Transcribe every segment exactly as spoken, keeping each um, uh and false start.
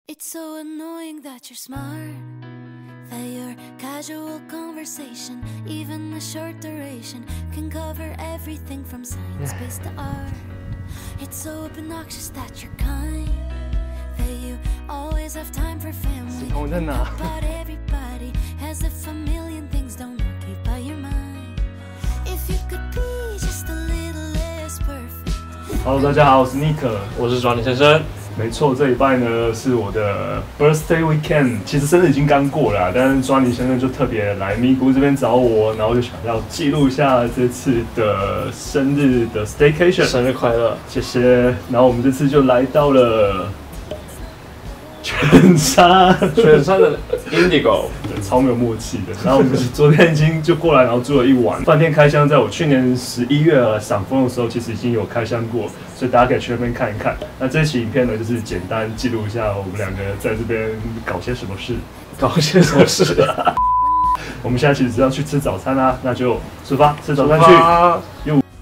It's so annoying that you're smart, that your casual conversation, even a short duration, can cover everything from science based to art. It's so obnoxious that you're kind, that you always have time for family. About everybody, as if a million things don't occupy your mind. If you could be just a little less perfect. Hello， 大家好，我是 Nick， 我是庄尼先生。 没错，这礼拜呢是我的 birthday weekend， 其实生日已经刚过了，但是庄尼先生就特别来咪咕这边找我，然后就想要记录一下这次的生日的 staycation。 生日快乐， 谢谢。然后我们这次就来到了全山， 全山的 Indigo， 对，超没有默契的。然后我们昨天已经就过来，然后住了一晚。饭店开箱，在我去年十一月赏枫的时候，其实已经有开箱过，所以大家可以去那边看一看。那这期影片呢，就是简单记录一下我们两个在这边搞些什么事， 搞些什么事。 我们现在其实是要去吃早餐啦，那就出发吃早餐去。又。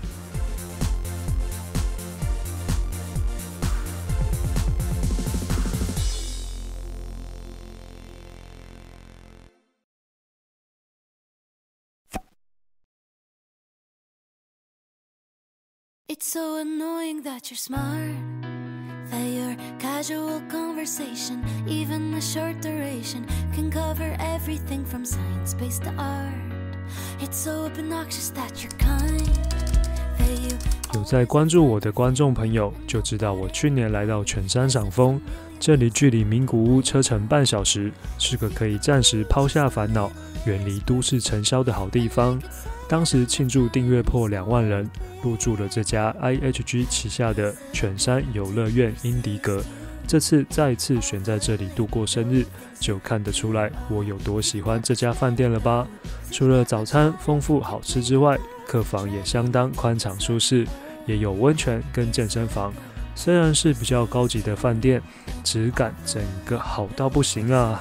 It's so annoying that you're smart, that your casual conversation, even a short duration, can cover everything from science based to art. It's so obnoxious that you're kind, that you 有在关注我的观众朋友就知道，我去年来到全山赏枫，这里距离名古屋车程半小时，是个可以暂时抛下烦恼、远离都市尘嚣的好地方。当时庆祝订阅破两万人，入住了这家 I H G 旗下的全山游乐苑英迪格。这次再次选在这里度过生日，就看得出来我有多喜欢这家饭店了吧？除了早餐丰富好吃之外，客房也相当宽敞舒适，也有温泉跟健身房。虽然是比较高级的饭店，质感整个好到不行啊！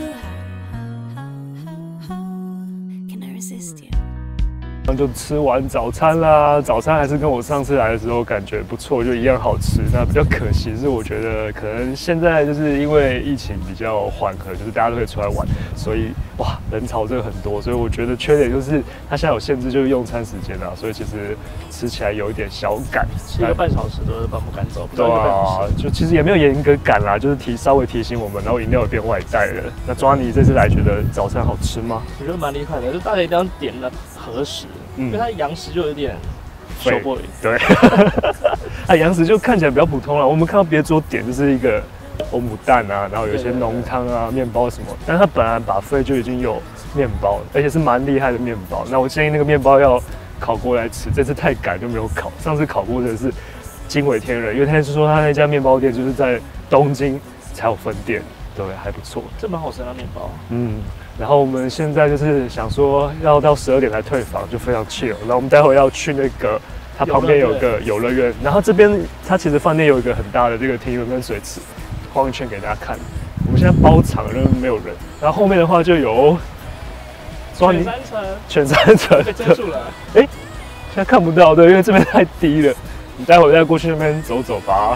就吃完早餐啦，早餐还是跟我上次来的时候感觉不错，就一样好吃。那比较可惜是，我觉得可能现在就是因为疫情比较缓和，就是大家都可以出来玩，所以哇人潮真的很多。所以我觉得缺点就是它现在有限制，就是用餐时间啊，所以其实吃起来有一点小赶， 吃一个半小时都是把我们赶走。 对啊，就其实也没有严格赶啦，就是提稍微提醒我们，然后饮料也变外带了。那抓你这次来觉得早餐好吃吗？ 我觉得蛮厉害的，就大家一定要点了和食。嗯、因为它洋食就有点小 boy， 对， 它洋食就看起来比较普通了。我们看到别桌点就是一个欧姆蛋啊，然后有一些浓汤啊、面包什么，但是它本来buffet就已经有面包了，而且是蛮厉害的面包。那我建议那个面包要烤过来吃，这次太赶就没有烤。上次烤过的是惊为天人，因为他是说他那家面包店就是在东京才有分店，对，还不错。 这蛮好吃的面包， 嗯。然后我们现在就是想说要到十二点才退房，就非常 chill。然后我们待会要去那个它旁边有个游乐园，然后这边它其实饭店有一个很大的这个庭园跟水池，晃一圈给大家看。我们现在包场了，没有人。然后后面的话就有全三层， 全三层被遮住了。 哎，现在看不到，对，因为这边太低了。你待会再过去那边走走吧。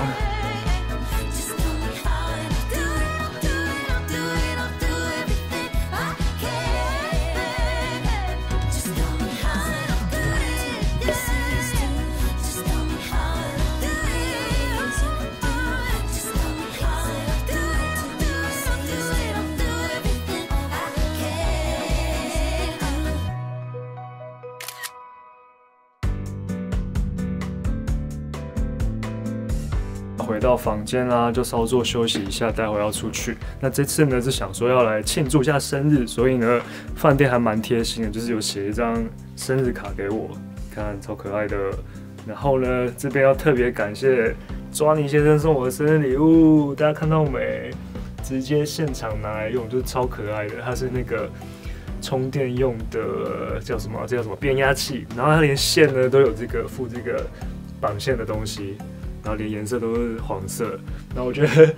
回到房间啦，就稍作休息一下，待会要出去。那这次呢是想说要来庆祝一下生日，所以呢饭店还蛮贴心的，就是有写一张生日卡给我，看超可爱的。然后呢这边要特别感谢抓尼先生送我的生日礼物，大家看到没？直接现场拿来用，就是超可爱的。它是那个充电用的叫什么？这叫什么变压器？然后它连线呢都有这个附这个绑线的东西。然后连颜色都是黄色，然后我觉得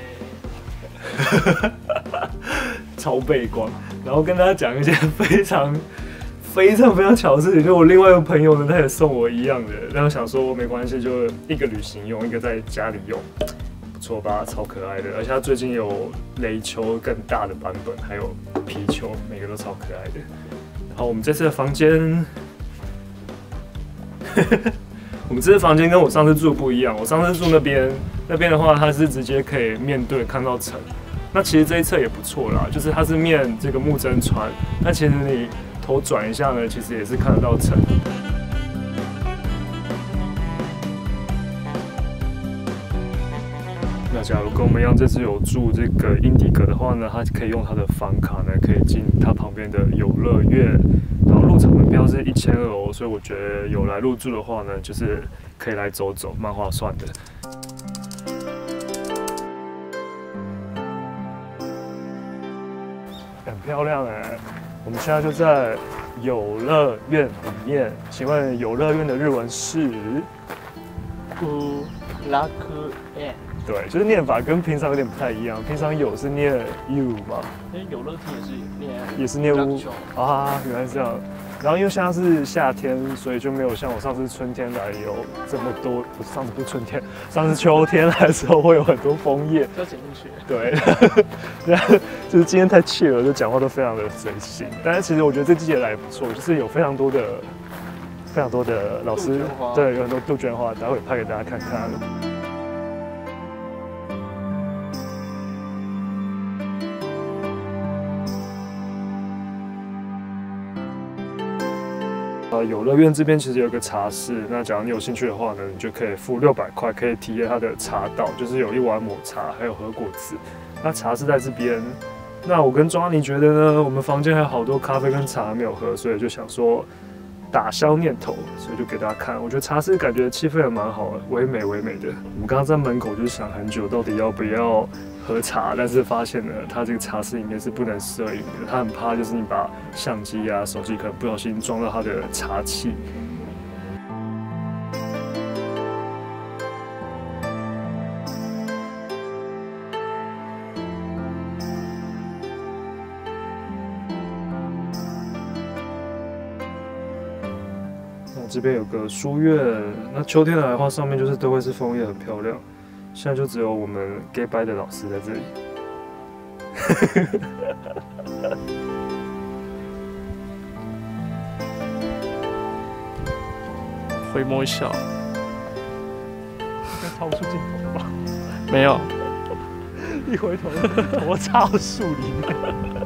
超背光。然后跟大家讲一件非常非常非常巧的事情，就我另外一个朋友呢，他也送我一样的，然后想说没关系，就一个旅行用，一个在家里用，不错吧，超可爱的。而且它最近有垒球更大的版本，还有皮球，每个都超可爱的。然后我们这次的房间，我们这次房间跟我上次住不一样。我上次住那边，那边的话它是直接可以面对看到城。那其实这一侧也不错啦，就是它是面这个木真川，那其实你头转一下呢，其实也是看得到城。那假如跟我们一样，这次有住这个英迪格的话呢，它可以用它的房卡呢，可以进它旁边的游乐园，然后入场门票是一千二哦，所以我觉得有来入住的话呢，就是可以来走走，蛮划算的。很漂亮哎、欸！我们现在就在游乐园里面，请问游乐园的日文是？ 乌拉克诶。 对，就是念法跟平常有点不太一样。平常有是念 u 嘛， 因为游乐厅也是念， 也是念 u 啊，原来是这样。然后因为现在是夏天，所以就没有像我上次春天来有这么多。不是上次不是春天，上次秋天来的时候会有很多枫叶。 要剪进去。 对，就是今天太 chill 了，就讲话都非常的随性。但是其实我觉得这季节来也不错，就是有非常多的、非常多的老师，对，有很多杜鹃花，待会拍给大家看看。呃，游乐园这边其实有个茶室，那假如你有兴趣的话呢，你就可以付六百块，可以体验它的茶道，就是有一碗抹茶，还有和果子。那茶是在这边。那我跟庄妮觉得呢，我们房间还有好多咖啡跟茶没有喝，所以就想说打消念头，所以就给大家看。我觉得茶室感觉气氛也蛮好的，唯美唯美的。我们刚刚在门口就想很久，到底要不要喝茶，但是发现呢，它这个茶室里面是不能摄影的，他很怕就是你把相机啊、手机可能不小心装到它的茶器。那这边有个书院，那秋天来的话，上面就是都会是枫叶，很漂亮。现在就只有我们 gay bye 的老师在这里。 回眸一笑， 要掏出镜头吧？ 没有， 一回头头插到树里面。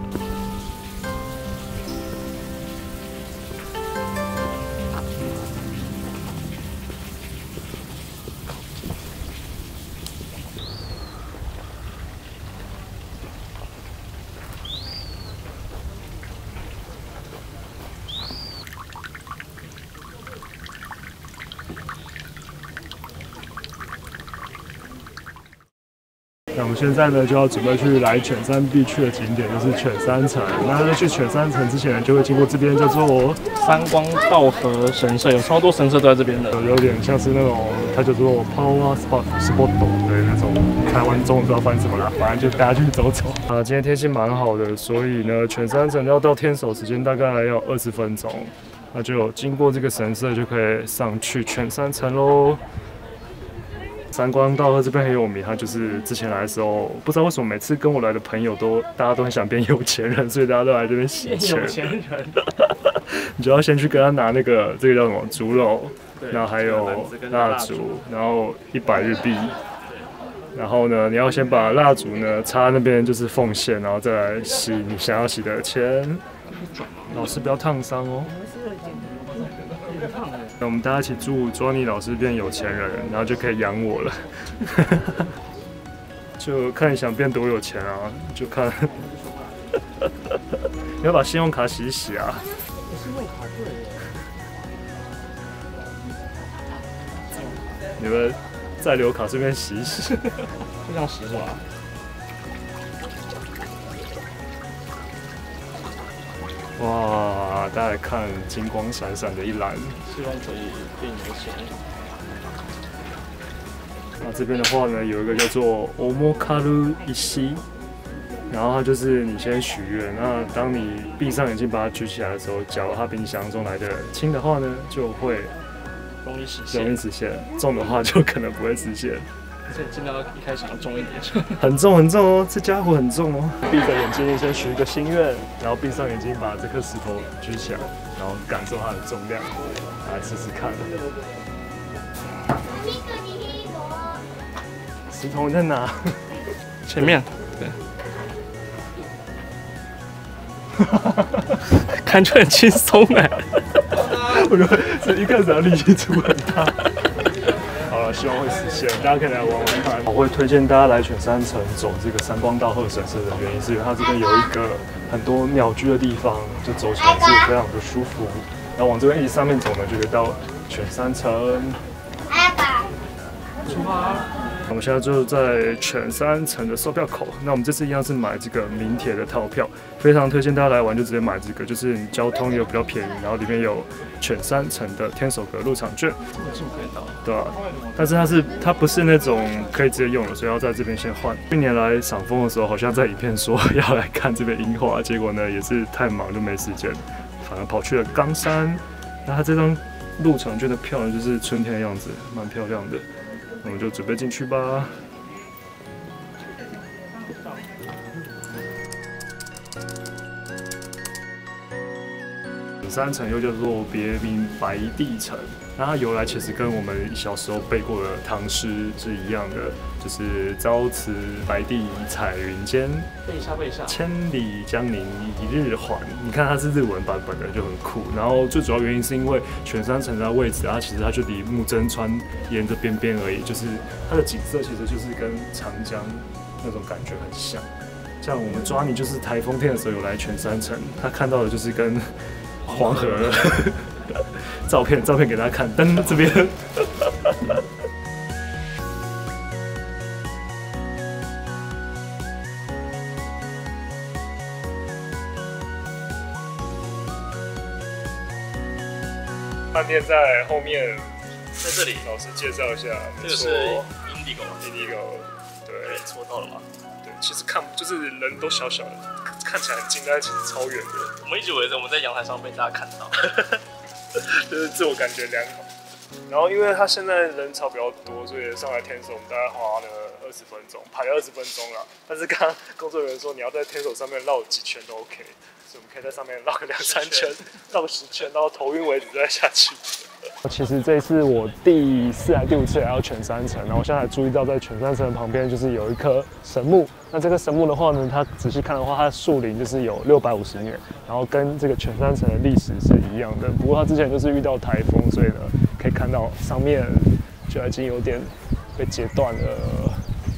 那我们现在呢就要准备去来犬山必去的景点，就是犬山城。那在去犬山城之前，就会经过这边叫做三光稻荷神社，有超多神社都在这边的， 有点像是那种它叫做 Power Spot Spot 的那种，台湾中文不知道翻什么啦，反正就大家去走走。啊，今天天气蛮好的，所以呢犬山城要到天守时间大概要二十分钟，那就经过这个神社就可以上去犬山城喽。三光稻荷这边很有名，他就是之前来的时候，不知道为什么每次跟我来的朋友都大家都很想变有钱人，所以大家都来这边洗钱。 有钱人， 你就要先去跟他拿那个这个叫什么猪肉，然后还有蜡烛，然后一百日币。然后呢，你要先把蜡烛呢插那边就是奉献，然后再来洗你想要洗的钱。老师不要烫伤哦。那我们大家一起祝Johnny老师变有钱人，然后就可以养我了。就看你想变多有钱啊，就看。你要把信用卡洗一洗啊。信用卡对。你们再留卡顺便洗一洗。 就这样洗是吧？ 哇，大家来看金光闪闪的一栏， 希望可以变有钱。 那这边的话呢，有一个叫做 Omokaru Ishi， 然后它就是你先许愿，那当你闭上眼睛把它举起来的时候，假如它比你想象中来的轻的话呢，就会容易实现， 容易实现；重的话就可能不会实现。 所以尽量一开始要重一点。 很重很重哦，这家伙很重哦。闭着眼睛先许一个心愿，然后闭上眼睛把这颗石头举起来，然后感受它的重量，来试试看。石头在哪？ 前面。对。看着很轻松哎。 我觉得这一开始要力气出很大。好了，希望会实现，大家可以来玩玩看。我会推荐大家来犬山城走这个三光大鹤神社的原因，是因为它这边有一个很多鸟居的地方，就走起来是非常的舒服。然后往这边一直上面走呢，就可以到犬山城。出发。我们现在就在犬山城的售票口。那我们这次一样是买这个民铁的套票，非常推荐大家来玩就直接买这个，就是你交通也比较便宜，然后里面有犬山城的天守阁入场券， 这么可以到， 对吧、啊？但是它是它不是那种可以直接用的，所以要在这边先换。去年来赏枫的时候，好像在影片说要来看这边樱花，结果呢也是太忙就没时间，反而跑去了冈山。那它这张入场券的票呢，就是春天的样子，蛮漂亮的。我们就准备进去吧。山城又叫做别名白帝城，那它由来其实跟我们小时候背过的唐诗是一样的，就是朝辞白帝彩云间， 背一下背一下， 千里江陵一日还。你看它是日文版本的，就很酷。然后最主要原因是因为犬山城的位置，它其实它就离木曾川沿着边边而已，就是它的景色其实就是跟长江那种感觉很像。像我们抓你就是台风天的时候有来犬山城，他看到的就是跟黄河照片，照片给大家看。但是这边饭店在后面， 在这里， 老师介绍一下。 这个是 Indigo，Indigo， 对， 戳到了吗？ 对，其实看就是人都小小的，看起来很近，但是其实超远的。 我们一直以为我们在阳台上被大家看到， 就是自我感觉良好。然后因为他现在人潮比较多，所以上来天守我们大概花了二十分钟，排了二十分钟了。但是刚刚工作人员说你要在天守上面绕几圈都 OK， 所以我们可以在上面绕个两三圈，绕个十圈，到头晕为止再下去。其实这一次我第四还第五次来到犬山城，然后我现在还注意到在犬山城旁边就是有一棵神木。那这个神木的话呢，它仔细看的话，它的树龄就是有六百五十年，然后跟这个犬山城的历史是一样的。不过它之前就是遇到台风，所以呢可以看到上面就已经有点被截断了。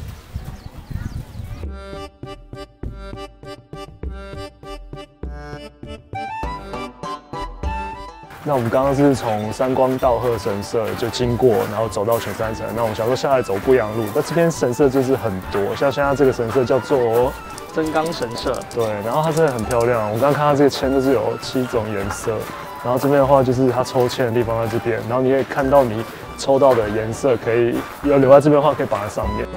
那我们刚刚是从三光道贺神社就经过，然后走到犬山城。那我们想说下来走不阳路，那这边神社就是很多，像现在这个神社叫做真冈神社， 对，然后它真的很漂亮。我刚刚看到这个签就是有七种颜色，然后这边的话就是它抽签的地方在这边，然后你可以看到你抽到的颜色，可以要留在这边的话可以绑在上面。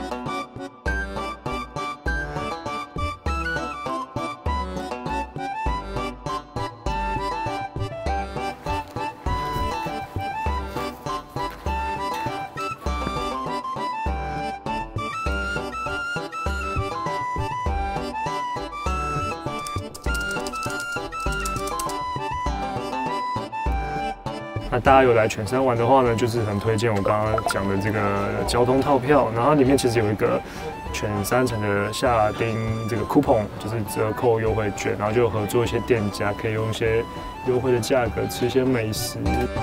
那大家有来犬山玩的话呢，就是很推荐我刚刚讲的这个交通套票，然后里面其实有一个犬山城的夏丁这个 coupon， 就是折扣优惠券，然后就合作一些店家，可以用一些优惠的价格吃一些美食。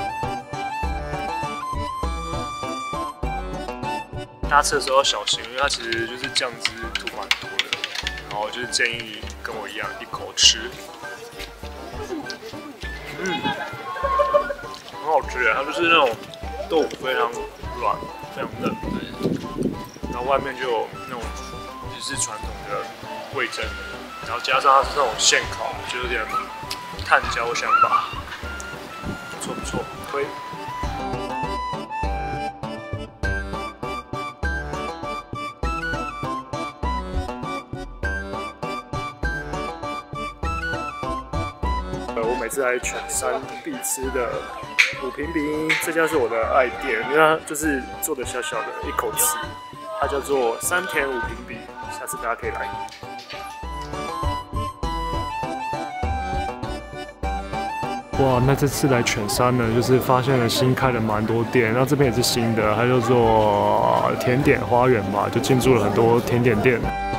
搭车的时候要小心，因为它其实就是酱汁涂蛮多的，然后就是建议跟我一样一口吃。嗯。很好吃耶，它就是那种豆腐非常软，非常嫩，然后外面就有那种日式传统的味噌，然后加上它是那种现烤，就有点炭焦香吧，不错不错，推。我每次来犬山必吃的五平饼，这家是我的爱店，因为它就是做的小小的，一口吃， 它叫做三田五平比，下次大家可以来。哇，那这次来犬山呢，就是发现了新开了蛮多店，那这边也是新的，它叫做甜点花园吧，就进驻了很多甜点店。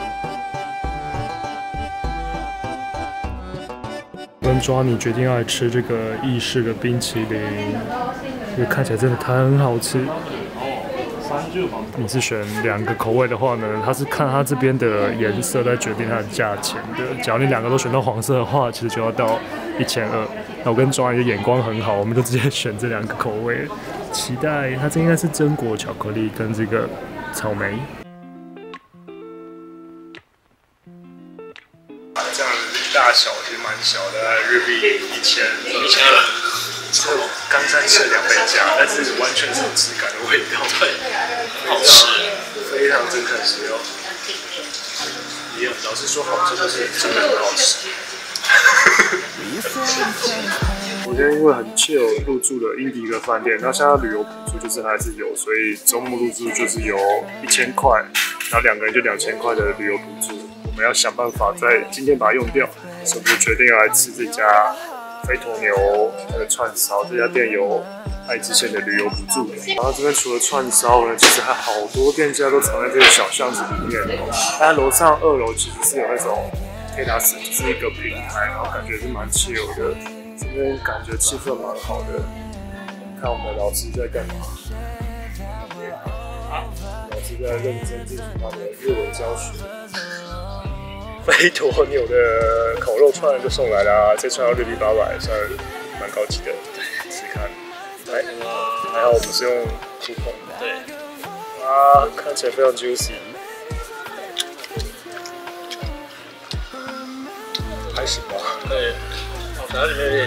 跟抓你决定要来吃这个意式的冰淇淋，因为看起来真的很好吃。你是选两个口味的话呢，它是看它这边的颜色来决定它的价钱的。假如你两个都选到黄色的话，其实就要到一千二。那我跟庄阿姨的眼光很好，我们就直接选这两个口味。期待它这应该是榛果巧克力跟这个草莓。这样大小其实蛮小的，日币一千一千二。这冈山吃两倍价，但是完全是有质感的味道，对，好吃，非常真材实料。也老实说，好吃就是真的很好吃。我今天因为很 chill 入住了英迪格饭店，那现在旅游补助就是还是有，所以周末入住就是有一千块，然后两个人就两千块的旅游补助。我们要想办法在今天把它用掉，所以我们决定要来吃这家。飞驼牛它的串烧，这家店有爱知县的旅游补助。然后这边除了串烧呢，其实还好多店家都藏在这个小巷子里面。它楼上二楼其实是有那种terrace，就是一个平台，然后感觉是蛮chill的。这边感觉气氛蛮好的。看我们的老师在干嘛？老师在认真进行他的日文教学。飞驼牛的烤肉串就送来啦，这串要日币八百，算蛮高级的。对，试看，来，还好我们是用酷碰的。对，啊，看起来非常 juicy， 还行吧。对，哦，它里面有点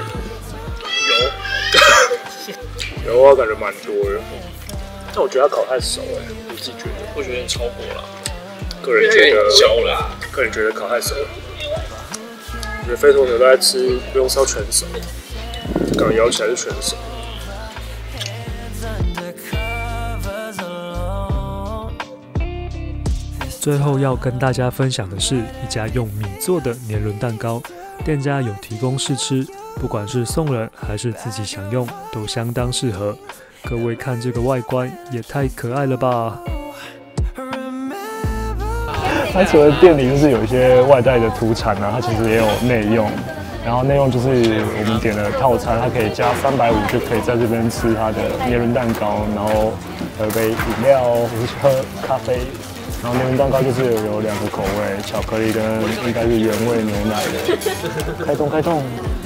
油，油啊，感觉蛮多的。但我觉得它烤太熟哎，我自己觉得，我觉得有点超过了。个人觉得焦了，个人觉得烤太熟了。我觉得飞驼牛大概吃不用烧全熟，刚咬起来是全熟。 最后要跟大家分享的是一家用米做的年轮蛋糕，店家有提供试吃，不管是送人还是自己享用，都相当适合。各位看这个外观也太可爱了吧！ 它除了店里就是有一些外带的土产啊，它其实也有内用。然后内用就是我们点的套餐，它可以加三百五就可以在这边吃它的年轮蛋糕，然后喝杯饮料或是喝咖啡。然后年轮蛋糕就是有两个口味，巧克力跟应该是原味牛奶的。开动开动！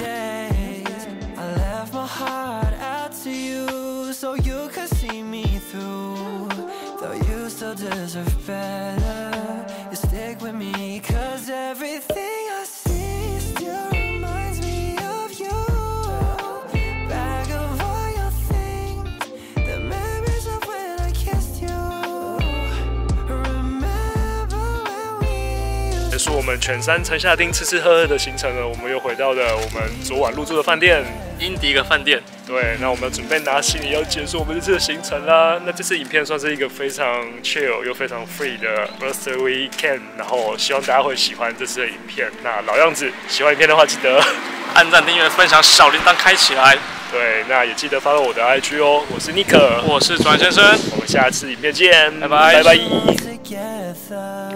结束我们全山城下町吃吃喝喝的行程呢，我们又回到了我们昨晚入住的饭店英迪格饭店。 对，那我们准备拿行李要结束我们这次的行程啦。那这次影片算是一个非常 chill 又非常 free 的 birthday weekend， 然后希望大家会喜欢这次的影片。那老样子，喜欢影片的话记得按赞、订阅、分享，小铃铛开起来。 对，那也记得 follow 我的 I G 哦。我是 Nick， 我是转先生， 我们下次影片见， 拜拜， 拜拜。